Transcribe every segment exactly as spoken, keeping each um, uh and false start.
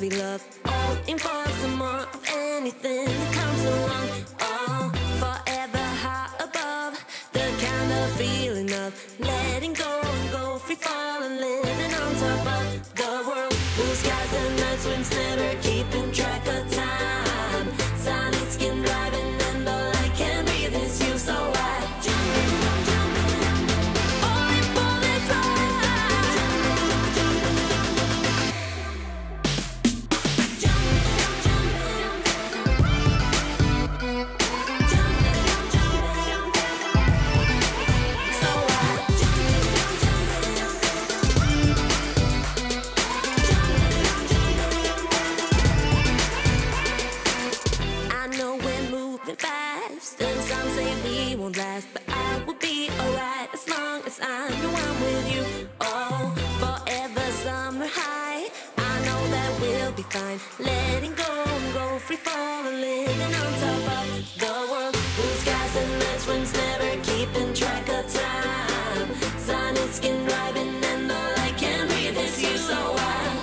be love. Hoping for some more of anything that comes along. Oh, forever high above, the kind of feeling of letting go and go free falling, living on top of the world. Blue skies and nights, winds never keeping track of time. Sunny skin driving and all I can breathe is you, so I last, but I will be alright as long as I know I'm with you. Oh, forever summer high, I know that we'll be fine. Letting go and go free falling, living on top of the world. Blue skies and nights, winds never keeping track of time. Sun and skin driving and all I can breathe is you, so I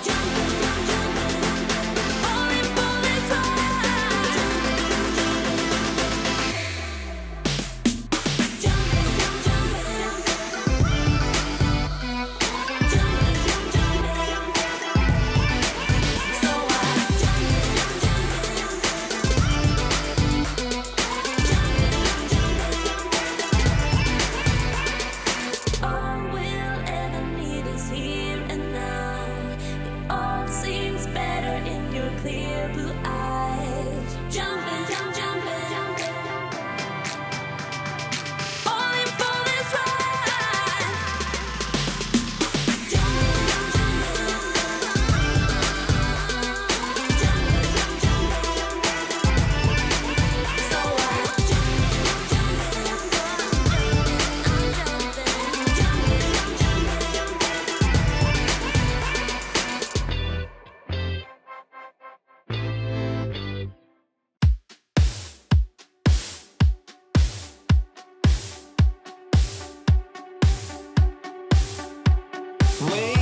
Wait.